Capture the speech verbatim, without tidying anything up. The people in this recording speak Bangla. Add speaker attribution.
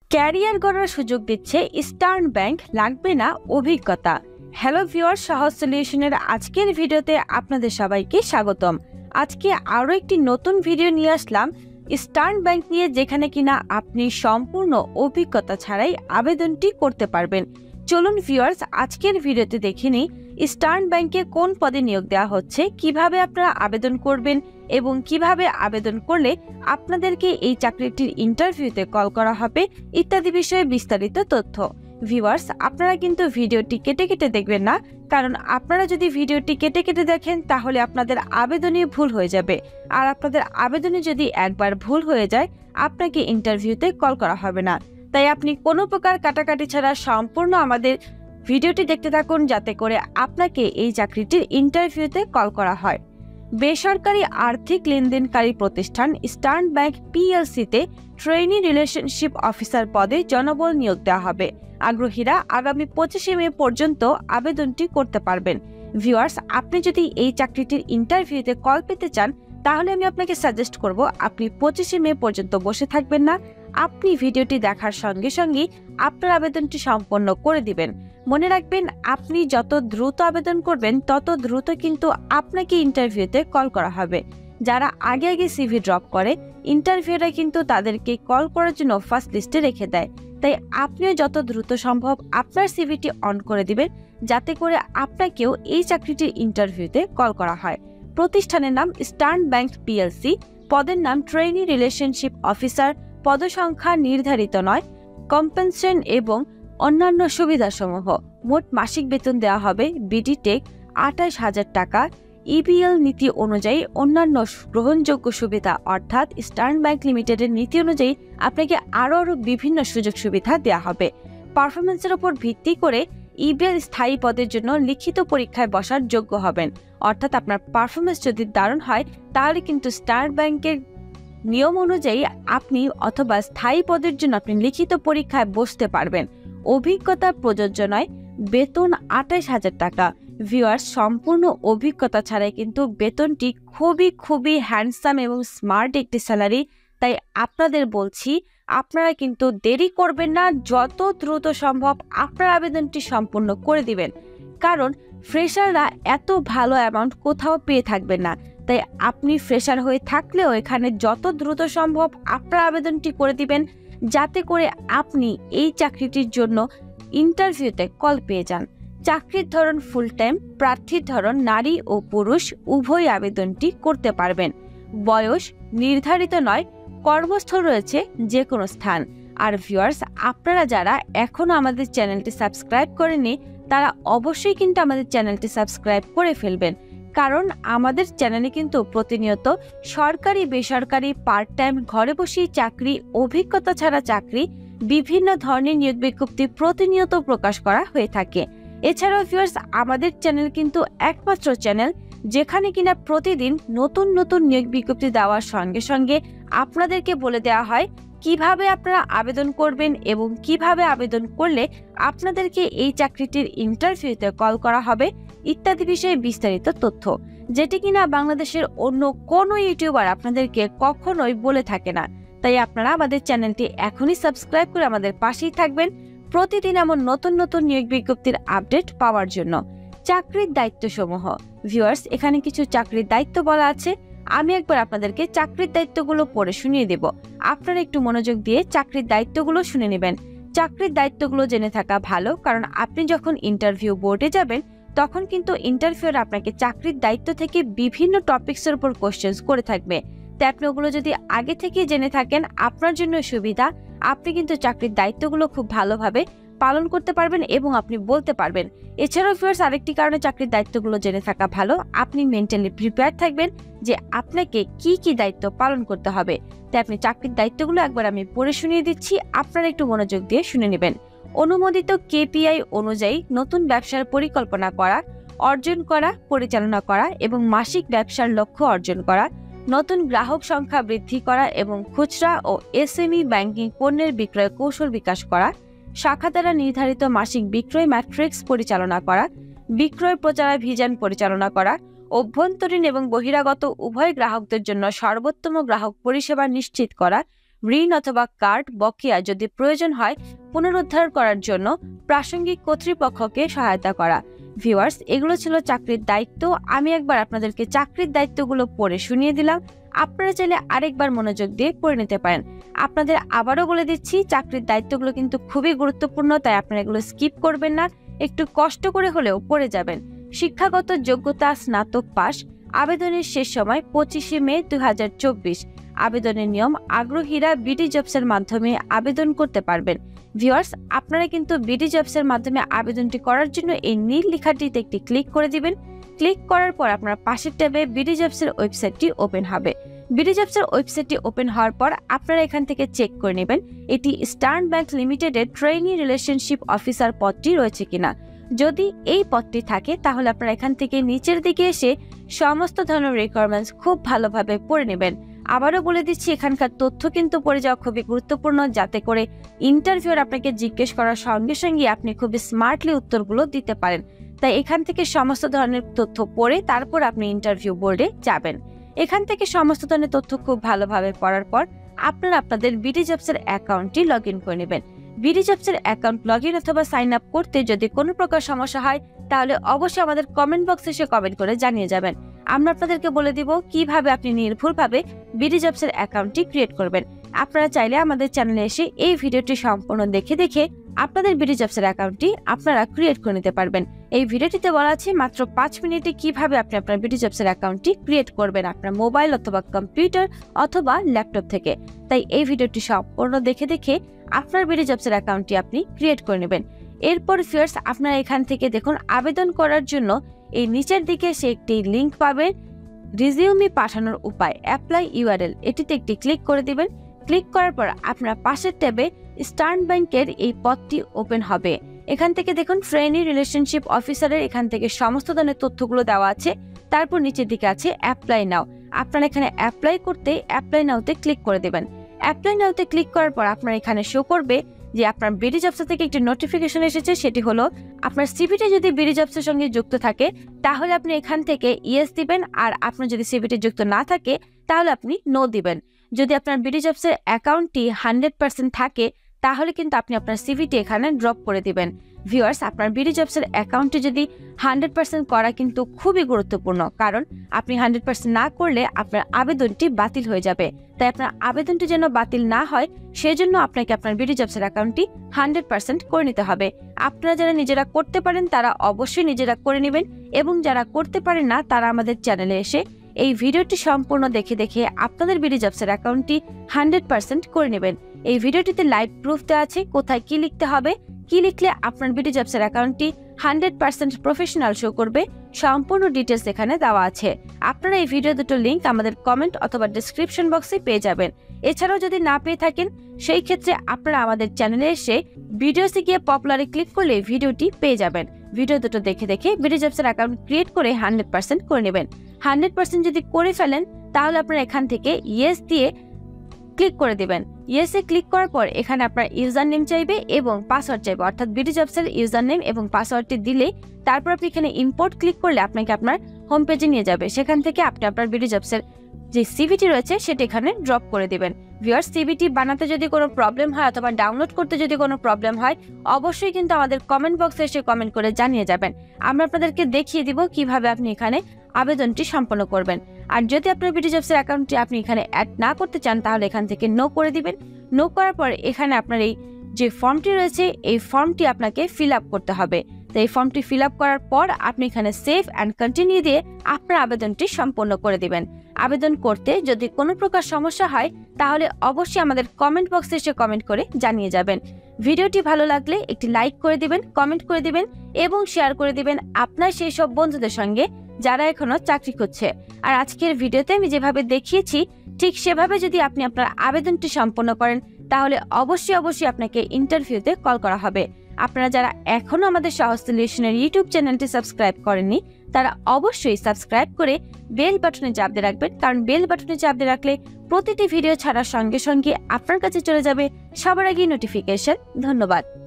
Speaker 1: ক্যারিয়ার গড়ার সুযোগ দিচ্ছে ইস্টার্ন ব্যাংক, লাগবে না অভিজ্ঞতা। হ্যালো ভিউয়ার, সহজ সলিউশনের আজকের ভিডিওতে আপনাদের সবাইকে স্বাগতম। আজকে আরও একটি নতুন ভিডিও নিয়ে আসলাম ইস্টার্ন ব্যাংক নিয়ে, যেখানে কিনা আপনি সম্পূর্ণ অভিজ্ঞতা ছাড়াই আবেদনটি করতে পারবেন। চলুন ভিউয়ার্স, আজকের ভিডিওতে দেখে নিই ইস্টার্ন ব্যাংকে কোন পদে নিয়োগ দেওয়া হচ্ছে, কিভাবে আপনারা আবেদন করবেন এবং কিভাবে আবেদন করলে আপনাদেরকে এই চাকরিটির ইন্টারভিউতে কল করা হবে ইত্যাদি বিষয়ে বিস্তারিত তথ্য। ভিউয়ার্স, আপনারা কিন্তু ভিডিওটি কেটে কেটে দেখবেন না, কারণ আপনারা যদি ভিডিওটি কেটে কেটে দেখেন তাহলে আপনাদের আবেদনে ভুল হয়ে যাবে, আর আপনাদের আবেদনে যদি একবার ভুল হয়ে যায় আপনাকে ইন্টারভিউতে কল করা হবে না। তাই আপনি কোনো প্রকার কাটাকাটি ছাড়া সম্পূর্ণ আমাদের ভিডিওটি দেখতে থাকুন, যাতে করে আপনাকে এই চাকরিটির ইন্টারভিউতে কল করা হয়। বেসরকারি আর্থিক লেনদেনকারী প্রতিষ্ঠান ইস্টার্ন ব্যাংক পিএলসিতে ট্রেনি রিলেশনশিপ অফিসার পদে জনবল নিয়োগ দেওয়া হবে। আগ্রহীরা আগামী পঁচিশে মে পর্যন্ত আবেদনটি করতে পারবেন। ভিউয়ার্স, আপনি যদি এই চাকরিটির ইন্টারভিউতে কল পেতে চান তাহলে আমি আপনাকে সাজেস্ট করব আপনি পঁচিশে মে পর্যন্ত বসে থাকবেন না, আপনি ভিডিওটি দেখার সঙ্গে সঙ্গে আপনার আবেদনটি সম্পন্ন করে দিবেন। মনে রাখবেন, আপনি যত দ্রুত আবেদন করবেন তত দ্রুত কিন্তু আপনাকে ইন্টারভিউতে কল করা হবে। যারা আগে আগে সিভি ড্রপ করে, ইন্টারভিউরা কিন্তু তাদেরকে কল করার জন্য ফার্স্ট লিস্টে রেখে দেয়। তাই আপনিও যত দ্রুত সম্ভব আপনার সিভিটি অন করে দিবেন, যাতে করে আপনাকেও এই চাকরিটির ইন্টারভিউতে কল করা হয়। প্রতিষ্ঠানের নাম ইস্টার্ন ব্যাংক পিএলসি, পদের নাম ট্রেনি রিলেশনশিপ অফিসার, পদসংখ্যা নির্ধারিত নয়, কম্পেনসেশন এবং অন্যান্য সুবিধাসমূহ। মোট মাসিক বেতন দেওয়া হবে বিডি টেক আঠাশ হাজার টাকা। ইবিএল নীতি অনুযায়ী অন্যান্য গ্রহণযোগ্য সুবিধা, অর্থাৎ ইস্টার্ন ব্যাংক লিমিটেডের নীতি অনুযায়ী আপনাকে আরও আরও বিভিন্ন সুযোগ সুবিধা দেওয়া হবে। পারফরমেন্সের উপর ভিত্তি করে ইবিএল স্থায়ী পদের জন্য লিখিত পরীক্ষায় বসার যোগ্য হবেন। অর্থাৎ আপনার পারফরমেন্স যদি দারুণ হয় তাহলে কিন্তু ইস্টার্ন ব্যাংকের নিয়ম অনুযায়ী আপনি অথবা স্থায়ী পদের জন্য আপনি লিখিত পরীক্ষায় বসতে পারবেন। অভিজ্ঞতা প্রযোজ্য নয়, বেতন আঠাশ হাজার টাকা। ভিউয়ার্স, সম্পূর্ণ অভিজ্ঞতা ছাড়াই কিন্তু বেতনটি খুবই খুবই হ্যান্ডসাম এবং স্মার্ট একটি স্যালারি। তাই আপনাদের বলছি, আপনারা কিন্তু দেরি করবেন না, যত দ্রুত সম্ভব আপনার আবেদনটি সম্পূর্ণ করে দিবেন, কারণ ফ্রেশাররা এত ভালো অ্যামাউন্ট কোথাও পেয়ে থাকবেন না। তাই আপনি ফ্রেশার হয়ে থাকলেও এখানে যত দ্রুত সম্ভব আপনার আবেদনটি করে দিবেন, যাতে করে আপনি এই চাকরিটির জন্য ইন্টারভিউতে কল পেয়ে যান। চাকরির ধরন ফুল টাইম, প্রার্থীর ধরন নারী ও পুরুষ উভয় আবেদনটি করতে পারবেন। বয়স নির্ধারিত নয়, কর্মস্থল রয়েছে যে কোনো স্থান। আর ভিউয়ার্স, আপনারা যারা এখনও আমাদের চ্যানেলটি সাবস্ক্রাইব করেননি তারা অবশ্যই কিন্তু আমাদের চ্যানেলটি সাবস্ক্রাইব করে ফেলবেন, কারণ আমাদের চ্যানেলে কিন্তু প্রতিনিয়ত সরকারি বেসরকারি পার্ট টাইম ঘরে বসেই চাকরি, অভিজ্ঞতা ছাড়া চাকরি, বিভিন্ন ধরনের নিয়োগ বিজ্ঞপ্তি প্রতিনিয়ত প্রকাশ করা হয়ে থাকে। এছাড়াও ভিউয়ার্স, আমাদের চ্যানেল কিন্তু একমাত্র চ্যানেল যেখানে কিনা প্রতিদিন নতুন নতুন নিয়োগ বিজ্ঞপ্তি দেওয়ার সঙ্গে সঙ্গে আপনাদেরকে বলে দেওয়া হয় কিভাবে আপনারা আবেদন করবেন এবং কিভাবে আবেদন করলে আপনাদেরকে এই চাকরিটির ইন্টারভিউতে কল করা হবে ইত্যাদি বিষয়ে বিস্তারিত তথ্য, যেটি কিনা বাংলাদেশের অন্য কোনো ইউটিউবার আপনাদেরকে কখনোই বলে থাকে না। তাই আপনারা আমাদের চ্যানেলটি এখনই সাবস্ক্রাইব করে আমাদের পাশেই থাকবেন প্রতিদিন এমন নতুন নতুন নিয়োগ বিজ্ঞপ্তির আপডেট পাওয়ার জন্য। চাকরির দায়িত্বসমূহ। ভিউয়ার্স, এখানে কিছু চাকরির দায়িত্ব বলা আছে, আমি একবার আপনাদেরকে চাকরির দায়িত্বগুলো পড়ে শুনিয়ে দেব। আপনারা একটু মনোযোগ দিয়ে চাকরির দায়িত্বগুলো শুনে নেবেন। চাকরির দায়িত্বগুলো জেনে থাকা ভালো, কারণ আপনি যখন ইন্টারভিউ বোর্ডে যাবেন তখন কিন্তু ইন্টারভিউর আপনাকে চাকরির দায়িত্ব থেকে বিভিন্ন টপিকসের উপর কোশ্চেন্স করে থাকবে। তাই আপনি ওগুলো যদি আগে থেকে জেনে থাকেন আপনার জন্য সুবিধা, আপনি কিন্তু চাকরির দায়িত্বগুলো খুব ভালোভাবে পালন করতে পারবেন এবং আপনি বলতে পারবেন। এছাড়াও ভিউয়ার্স, আরেকটি কারণে চাকরির দায়িত্বগুলো জেনে থাকা ভালো, আপনি মেন্টালি প্রিপেয়ার থাকবেন যে আপনাকে কি কি দায়িত্ব পালন করতে হবে। তাই আপনি চাকরির দায়িত্বগুলো একবার আমি পড়ে শুনিয়ে দিচ্ছি, আপনারা একটু মনোযোগ দিয়ে শুনে নেবেন। অনুমোদিত কেপিআই অনুযায়ী নতুন ব্যবসার পরিকল্পনা করা, অর্জন করা, পরিচালনা করা এবং মাসিক ব্যবসার লক্ষ্য অর্জন করা, নতুন গ্রাহক সংখ্যা বৃদ্ধি করা এবং খুচরা ও এসএমই ব্যাংকিং পণ্যের বিক্রয় কৌশল বিকাশ করা, শাখা দ্বারা নির্ধারিত মাসিক বিক্রয় ম্যাট্রিক্স পরিচালনা করা, বিক্রয় প্রচারাভিযান পরিচালনা করা, অভ্যন্তরীণ এবং বহিরাগত উভয় গ্রাহকদের জন্য সর্বোত্তম গ্রাহক পরিষেবা নিশ্চিত করা, ঋণ অথবা কার্ড বকেয়া যদি প্রয়োজন হয় পুনরুদ্ধার করার জন্য প্রাসঙ্গিক কর্তৃপক্ষকে সহায়তা করা। ভিউয়ার্স, এগুলো ছিল চাকরির দায়িত্ব। আমি একবার আপনাদেরকে চাকরির দায়িত্বগুলো পড়ে শুনিয়ে দিলাম, আপনারা চাইলে আরেকবার মনোযোগ দিয়ে পড়ে নিতে পারেন। আপনাদের আবারও বলে দিচ্ছি, চাকরির দায়িত্বগুলো কিন্তু খুবই গুরুত্বপূর্ণ, তাই আপনারা এগুলো স্কিপ করবেন না, একটু কষ্ট করে হলেও পড়ে যাবেন। শিক্ষাগত যোগ্যতা স্নাতক পাস। আবেদনের শেষ সময় পঁচিশে মে দুই হাজার চব্বিশ। আবেদনের নিয়ম, আগ্রহীরা বিডি জবসের মাধ্যমে আবেদন করতে পারবেন। ভিউয়ার্স, আপনারা কিন্তু বিডি জবসের মাধ্যমে আবেদনটি করার জন্য এই নীল লেখাটিতে একটি ক্লিক করে দিবেন। ক্লিক করার পর আপনার পাশের ট্যাবে বিডি জবসের ওয়েবসাইটটি ওপেন হবে। বিডি জবসের ওয়েবসাইটটি ওপেন হওয়ার পর আপনারা এখান থেকে চেক করে নেবেন এটি ইস্টার্ন ব্যাংক লিমিটেডের ট্রেনি রিলেশনশিপ অফিসার পদটি রয়েছে কিনা। যদি এই পদটি থাকে তাহলে আপনারা এখান থেকে নিচের দিকে এসে সমস্ত ধরনের রিকোয়ারমেন্টস খুব ভালোভাবে পড়ে নেবেন। আবারও বলে দিচ্ছি, এখানকার তথ্য কিন্তু পড়ে যাওয়া খুবই গুরুত্বপূর্ণ, যাতে করে ইন্টারভিউর আপনাকে জিজ্ঞেস করার সঙ্গে সঙ্গে আপনি খুবই স্মার্টলি উত্তরগুলো দিতে পারেন। তাই এখান থেকে সমস্ত ধরনের তথ্য পড়ে তারপর আপনি ইন্টারভিউ বোর্ডে যাবেন। এখান থেকে সমস্ত ধরনের তথ্য খুব ভালোভাবে পড়ার পর আপনারা আপনাদের বিডি জবসের অ্যাকাউন্টটি লগ ইন করে নেবেন। বিডি জবসের অ্যাকাউন্ট লগ ইন অথবা সাইন আপ করতে যদি কোনো প্রকার সমস্যা হয় তাহলে অবশ্যই আমাদের কমেন্ট বক্সে এসে কমেন্ট করে জানিয়ে যাবেন। আমরা আপনাদেরকে বলে দিব কিভাবে আপনি নির্ভুলভাবে বিডি জবসের অ্যাকাউন্টটি ক্রিয়েট করবেন। আপনারা চাইলে আমাদের চ্যানেলে এসে এই ভিডিওটি সম্পূর্ণ দেখে দেখে আপনাদের বিডি জবসের অ্যাকাউন্টটি আপনারা ক্রিয়েট করে নিতে পারবেন। এই ভিডিওটিতে বলা আছে মাত্র পাঁচ মিনিটে কিভাবে আপনি আপনার বিডি জবসের অ্যাকাউন্টটি ক্রিয়েট করবেন আপনার মোবাইল অথবা কম্পিউটার অথবা ল্যাপটপ থেকে। তাই এই ভিডিওটি সম্পূর্ণ দেখে দেখে আপনার বিডি জবসের অ্যাকাউন্টটি আপনি ক্রিয়েট করে নেবেন। এরপর ফিয়ার্স, আপনারা এখান থেকে দেখুন আবেদন করার জন্য এই নিচের দিকে সে একটি লিঙ্ক পাবেন, রিজিউমি পাঠানোর উপায়, অ্যাপ্লাই ইউআরএল, এটিতে একটি ক্লিক করে দিবেন। ক্লিক করার পর আপনার পাশের ট্যাবে ইস্টার্ন ব্যাংকের এই পদটি ওপেন হবে। এখান থেকে দেখুন ট্রেনি রিলেশনশিপ অফিসারের এখান থেকে সমস্ত ধরনের তথ্যগুলো দেওয়া আছে। তারপর নিচের দিকে আছে অ্যাপ্লাই নাও। আপনারা এখানে অ্যাপ্লাই করতে অ্যাপ্লাই নাওতে ক্লিক করে দেবেন। অ্যাপ্লাই নাওতে ক্লিক করার পর আপনার এখানে শো করবে যে আপনার বিডি জবস থেকে একটি নোটিফিকেশন এসেছে, সেটি হলো আপনার সিভিটি যদি বিডি জবসের সঙ্গে যুক্ত থাকে তাহলে আপনি এখান থেকে ইয়েস দিবেন, আর আপনার যদি সিভিটি যুক্ত না থাকে তাহলে আপনি নো দিবেন। যদি আপনার বিডি জবসের অ্যাকাউন্টটি হান্ড্রেড পার্সেন্ট থাকে তাহলে কিন্তু আপনি আপনার সিভিটি এখানে ড্রপ করে দিবেন। ভিউয়ার্স, আপনার বিডি জবসের অ্যাকাউন্টটি যদি হান্ড্রেড পার্সেন্ট করা কিন্তু খুবই গুরুত্বপূর্ণ, কারণ আপনি হান্ড্রেড পার্সেন্ট না করলে আপনার আবেদনটি বাতিল হয়ে যাবে। তাই আপনার আবেদনটি যেন বাতিল না হয় সেজন্য আপনাকে আপনার বিডি জবসের অ্যাকাউন্টটি হান্ড্রেড পার্সেন্ট করে নিতে হবে। আপনারা যারা নিজেরা করতে পারেন তারা অবশ্যই নিজেরা করে নেবেন, এবং যারা করতে পারেন না তারা আমাদের চ্যানেলে এসে এই ভিডিওটি সম্পূর্ণ দেখে দেখে আপনাদের বিডি জবসের অ্যাকাউন্টটি হান্ড্রেড পার্সেন্ট করে নেবেন। এই ভিডিওটিতে লাইভ প্রুফ দেওয়া আছে কোথায় কি লিখতে হবে, কি লিখলে আপনার বিডি জবসের অ্যাকাউন্টটি হান্ড্রেড পার্সেন্ট প্রফেশনাল শো করবে, সম্পূর্ণ ডিটেলস এখানে দেওয়া আছে। আপনারা এই ভিডিও দুটো লিঙ্ক আমাদের কমেন্ট অথবা ডিসক্রিপশন বক্সে পেয়ে যাবেন। এছাড়াও যদি না পেয়ে থাকেন সেই ক্ষেত্রে আপনারা আমাদের চ্যানেলে এসে ভিডিওসে গিয়ে পপুলারে ক্লিক করলে ভিডিওটি পেয়ে যাবেন। ভিডিও দুটো দেখে দেখে বিডি জবসের অ্যাকাউন্ট ক্রিয়েট করে হান্ড্রেড পার্সেন্ট করে নেবেন। হান্ড্রেড পার্সেন্ট যদি করে ফেলেন তাহলে আপনারা এখান থেকে ইয়েস দিয়ে ক্লিক করে দিবেন। ইয়েসে ক্লিক করার পর এখানে আপনার ইউজার নেম চাইবে এবং পাসওয়ার্ড চাইবে, অর্থাৎ বিডি জবসের ইউজার নেম এবং পাসওয়ার্ডটি দিলে তারপর আপনি এখানে ইম্পোর্ট ক্লিক করলে আপনাকে আপনার হোম পেজে নিয়ে যাবে। সেখান থেকে আপনি আপনার বিডি জবসের যে সিভিটি রয়েছে সেটা এখানে ড্রপ করে দিবেন। ভিউয়ার্স, সিভিটি বানাতে যদি কোনো প্রবলেম হয় অথবা ডাউনলোড করতে যদি কোনো প্রবলেম হয় অবশ্যই কিন্তু আমাদের কমেন্ট বক্সে এসে কমেন্ট করে জানিয়ে যাবেন। আমরা আপনাদেরকে দেখিয়ে দিব কিভাবে আপনি এখানে আবেদনটি সম্পন্ন করবেন। আর যদি আপনার বিডি জবসের অ্যাকাউন্টটি আপনি এখানে অ্যাড না করতে চান তাহলে এখান থেকে নো করে দিবেন। নো করার পর এখানে আপনার এই যে ফর্মটি রয়েছে এই ফর্মটি আপনাকে ফিল আপ করতে হবে। তো এই ফর্মটি ফিল আপ করার পর আপনি এখানে সেভ অ্যান্ড কন্টিনিউ দিয়ে আপনার আবেদনটি সম্পন্ন করে দিবেন। আবেদন করতে যদি কোনো প্রকার সমস্যা হয় তাহলে অবশ্যই আমাদের কমেন্ট বক্সে এসে কমেন্ট করে জানিয়ে যাবেন। ভিডিওটি ভালো লাগলে একটি লাইক করে দিবেন, কমেন্ট করে দিবেন এবং শেয়ার করে দিবেন আপনার সেই সব বন্ধুদের সঙ্গে যারা এখনো চাকরি করছে। আর আজকের ভিডিওতে আমি যেভাবে দেখিয়েছি ঠিক সেভাবে যদি আপনি আপনার আবেদনটি সম্পন্ন করেন তাহলে অবশ্যই অবশ্যই আপনাকে ইন্টারভিউতে কল করা হবে। আপনারা যারা এখনো আমাদের সহজ সলিউশনের ইউটিউব চ্যানেলটি সাবস্ক্রাইব করেননি তারা অবশ্যই সাবস্ক্রাইব করে বেল বাটনে চাপ দিয়ে রাখবেন, কারণ বেল বাটনে চাপ দিয়ে রাখলে প্রতিটি ভিডিও ছাড়ার সঙ্গে সঙ্গে আপনার কাছে চলে যাবে সবার আগে নোটিফিকেশন। ধন্যবাদ।